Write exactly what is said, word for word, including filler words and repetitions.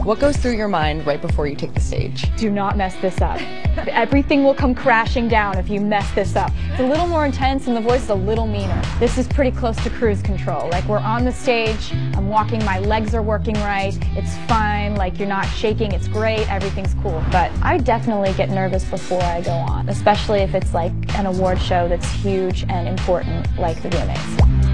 What goes through your mind right before you take the stage? Do not mess this up. Everything will come crashing down if you mess this up. It's a little more intense and the voice is a little meaner. This is pretty close to cruise control. Like, we're on the stage, I'm walking, my legs are working right, it's fine, like you're not shaking, it's great, everything's cool. But I definitely get nervous before I go on, especially if it's like an award show that's huge and important like the V M As.